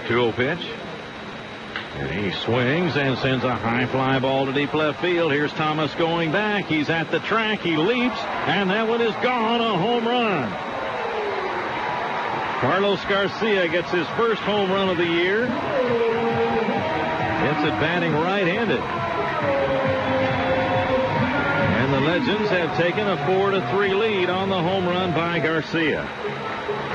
2-0 pitch. And he swings and sends a high fly ball to deep left field. Here's Thomas going back. He's at the track. He leaps, and that one is gone. A home run. Carlos Garcia gets his first home run of the year. Gets it batting right-handed. And the Legends have taken a 4-3 lead on the home run by Garcia.